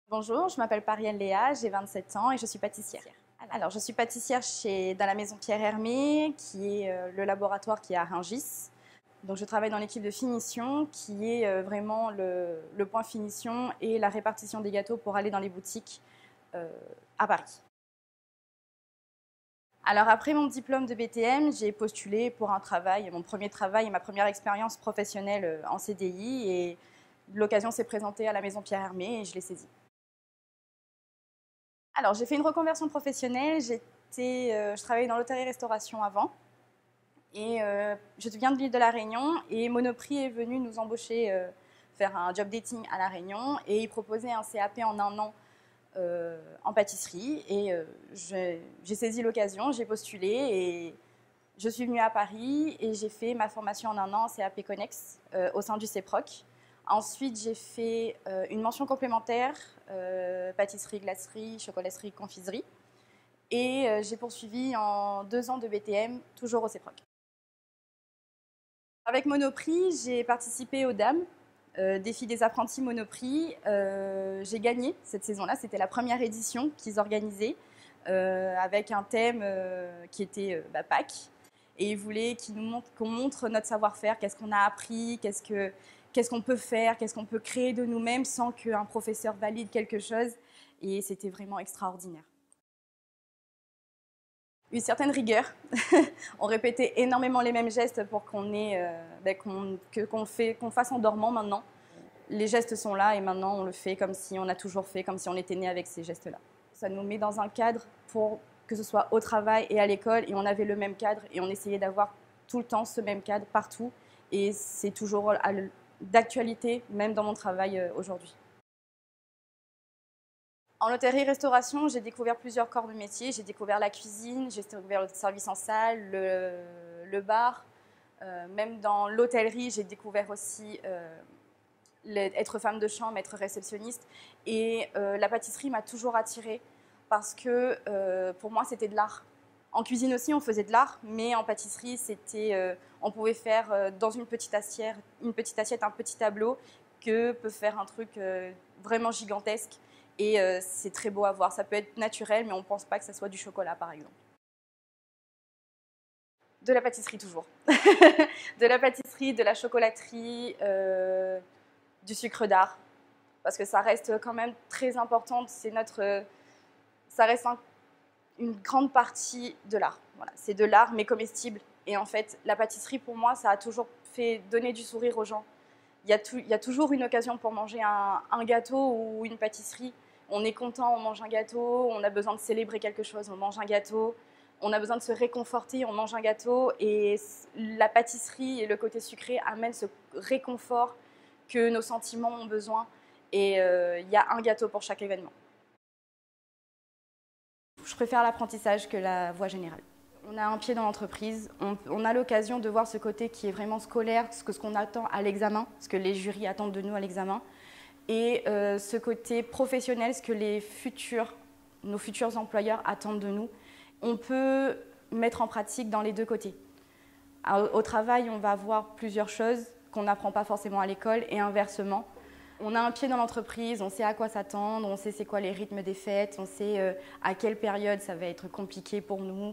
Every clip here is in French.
Bonjour, je m'appelle Parielle Léa, j'ai 27 ans et je suis pâtissière. Alors, je suis pâtissière dans la maison Pierre Hermé, qui est le laboratoire qui est à Rungis. Donc, je travaille dans l'équipe de finition, qui est vraiment le point finition et la répartition des gâteaux pour aller dans les boutiques à Paris. Alors, après mon diplôme de BTM, j'ai postulé pour un travail, mon premier travail et ma première expérience professionnelle en CDI. Et l'occasion s'est présentée à la maison Pierre Hermé et je l'ai saisie. Alors, j'ai fait une reconversion professionnelle. Je travaillais dans l'hôtellerie-restauration avant. Et je viens de l'île de la Réunion. Et Monoprix est venu nous embaucher, faire un job dating à la Réunion. Et il proposait un CAP en 1 an en pâtisserie. Et j'ai saisi l'occasion, j'ai postulé. Et je suis venue à Paris et j'ai fait ma formation en 1 an en CAP Connex au sein du CEPROC. Ensuite, j'ai fait une mention complémentaire, pâtisserie, glacerie, chocolaterie, confiserie. Et j'ai poursuivi en 2 ans de BTM, toujours au CEPROC. Avec Monoprix, j'ai participé au DAM, défi des apprentis Monoprix. J'ai gagné cette saison-là, c'était la première édition qu'ils organisaient, avec un thème qui était Pâques. Et ils voulaient qu'on montre notre savoir-faire, qu'est-ce qu'on a appris, qu'est-ce qu'on peut faire, qu'est-ce qu'on peut créer de nous-mêmes sans qu'un professeur valide quelque chose. Et c'était vraiment extraordinaire. Une certaine rigueur. On répétait énormément les mêmes gestes pour qu'on fasse en dormant maintenant. Les gestes sont là et maintenant on le fait comme si on a toujours fait, comme si on était né avec ces gestes-là. Ça nous met dans un cadre pour que ce soit au travail et à l'école, et on avait le même cadre et on essayait d'avoir tout le temps ce même cadre partout, et c'est toujours d'actualité, même dans mon travail aujourd'hui. En hôtellerie-restauration, j'ai découvert plusieurs corps de métier. J'ai découvert la cuisine, j'ai découvert le service en salle, le bar. Même dans l'hôtellerie, j'ai découvert aussi être femme de chambre, être réceptionniste. Et la pâtisserie m'a toujours attirée parce que pour moi, c'était de l'art. En cuisine aussi, on faisait de l'art, mais en pâtisserie, on pouvait faire dans une petite assiette, un petit tableau, que peut faire un truc vraiment gigantesque. Et c'est très beau à voir. Ça peut être naturel, mais on ne pense pas que ça soit du chocolat, par exemple. De la pâtisserie, toujours. De la pâtisserie, de la chocolaterie, du sucre d'art. Parce que ça reste quand même très important. Ça reste une grande partie de l'art. Voilà. C'est de l'art, mais comestible. Et en fait, la pâtisserie, pour moi, ça a toujours fait donner du sourire aux gens. Il y a toujours une occasion pour manger un gâteau ou une pâtisserie. On est content, on mange un gâteau, on a besoin de célébrer quelque chose, on mange un gâteau, on a besoin de se réconforter, on mange un gâteau. Et la pâtisserie et le côté sucré amènent ce réconfort que nos sentiments ont besoin. Et il y a un gâteau pour chaque événement. Je préfère l'apprentissage que la voie générale. On a un pied dans l'entreprise, on a l'occasion de voir ce côté qui est vraiment scolaire, ce qu'on attend à l'examen, ce que les jurys attendent de nous à l'examen, et ce côté professionnel, ce que nos futurs employeurs attendent de nous. On peut mettre en pratique dans les deux côtés. Au travail, on va voir plusieurs choses qu'on n'apprend pas forcément à l'école, et inversement. On a un pied dans l'entreprise, on sait à quoi s'attendre, on sait c'est quoi les rythmes des fêtes, on sait à quelle période ça va être compliqué pour nous.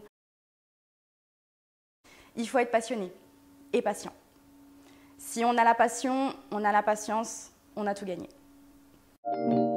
Il faut être passionné et patient. Si on a la passion, on a la patience, on a tout gagné.